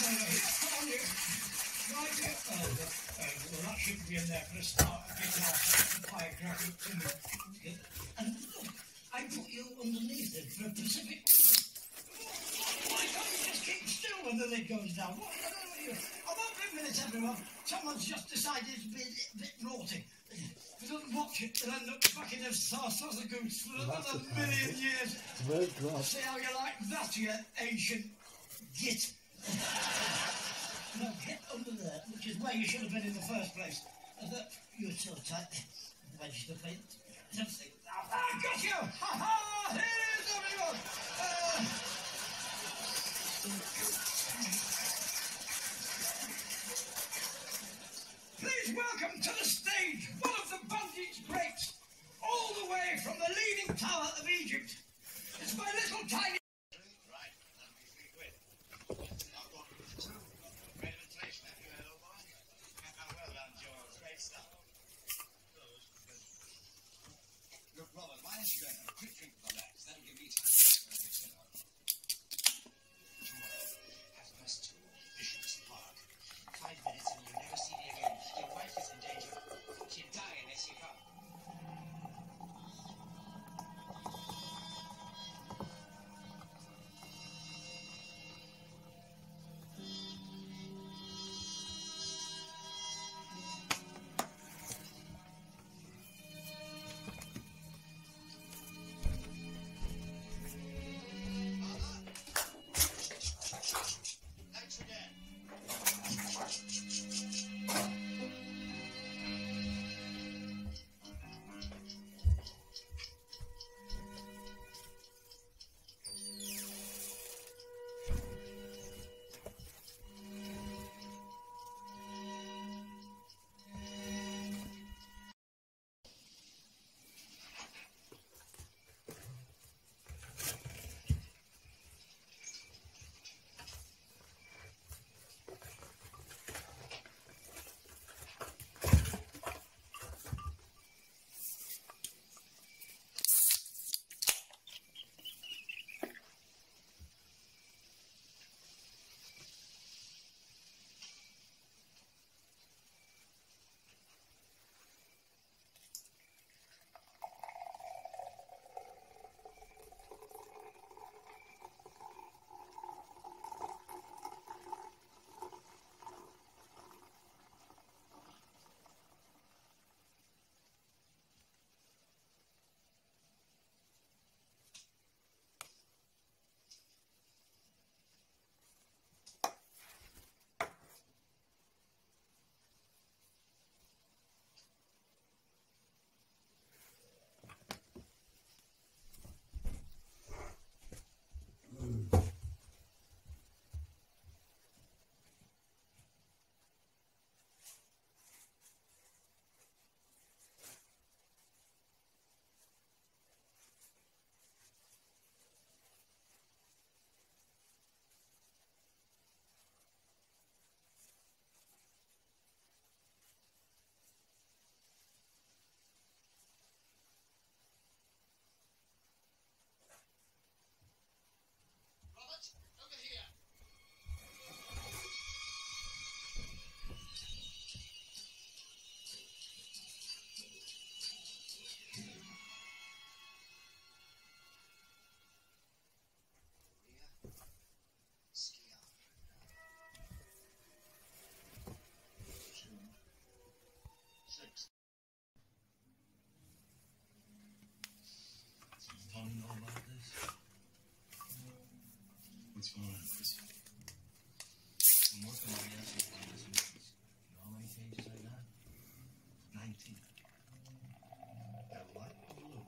Well, that should be in there for a start. Get off the firecracker. And look, I put you underneath it for a Pacific. Why can't you just keep still when the lid goes down? What? I won't be a minute, everyone. Someone's just decided to be a bit naughty. If you don't watch it, they'll end up fucking a sauce as a goose for another million years. See how you like that, you ancient git. Now get under there, which is where you should have been in the first place. You're so tight. Register, please. I got you! Ha ha! Here's everyone! Please welcome to the stage one of the bandits' greats, all the way from the leaning tower of Egypt. It's my little tiny... Look, Robert, why don't you go and have a quick drink with my lads? That'll give me time to get set up. Tomorrow, 2:30, Bishop's Park. 5 minutes and you'll never see me again. Your wife is in danger. She'll die unless you come. What's going on, Chris? I'm working on the answer for this movies. You know how many pages I got? 19. Got a lot? Overload.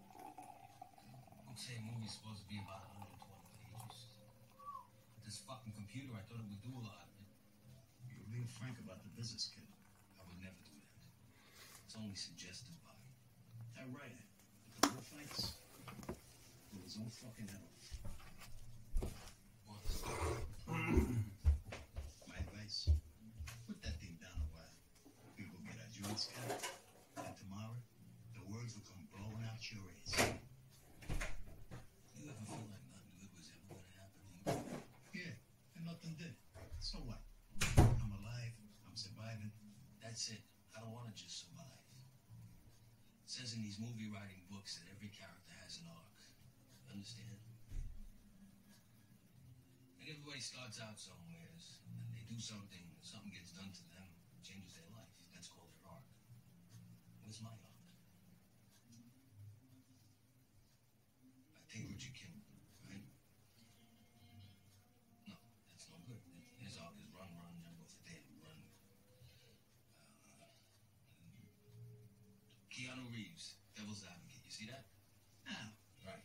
I'm saying a movie's supposed to be about 120 pages. With this fucking computer, I thought it would do a lot of it. You were being frank about the business, kid. I would never do that. It's only suggested by. I write it. The real fights. With his own fucking head off. My advice, put that thing down a while. We will get our joints cut, and tomorrow, the words will come blowing out your ears. You ever feel like nothing good was ever going to happen to you? Yeah, and nothing did. So what? That's it. I don't want to just survive. It says in these movie writing books that every character has an arc. You understand? And everybody starts out somewhere, and they do something gets done to them, changes their life. That's called their arc. Where's my arc? I take Richard Kimball, right? No, that's no good. His arc is run, jumbo for dead, run. Keanu Reeves, Devil's Advocate. You see that? Now, Right.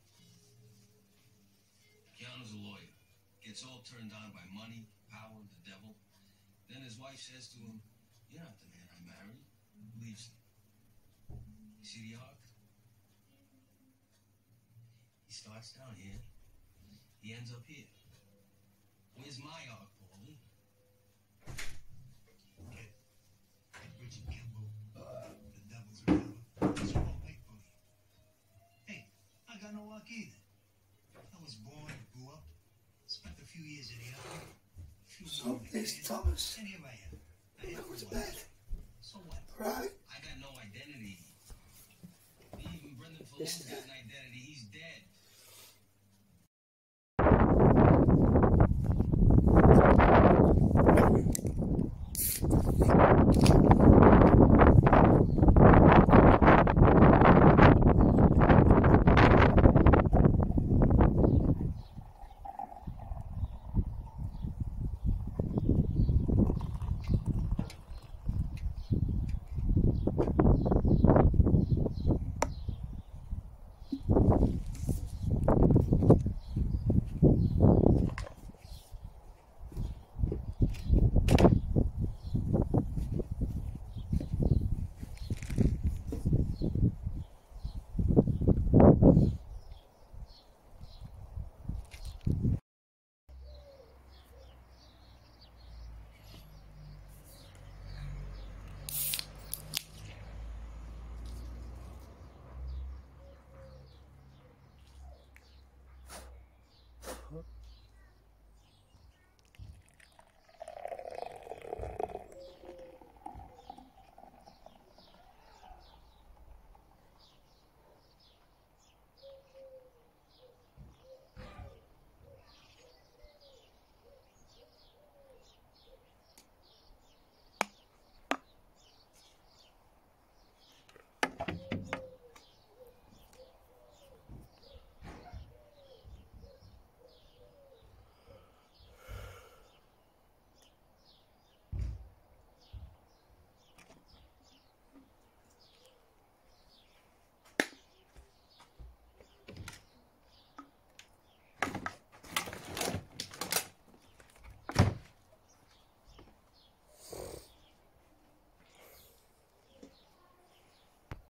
Keanu's a lawyer. Gets all turned on by money, power, the devil. Then his wife says to him, "You're not the man I married." Leaves him. You see the arc? He starts down here. He ends up here. Where's my arc, Paulie? okay. Richard Kimball, the devil's remember. That's what I'll wait for you. Hey, I got no arc either. I was born, grew up, spent a few years in the army. So is Thomas. And here I am. I I have go to no bed. life. So what? Right? I got no identity. Even Brendan Falloon got an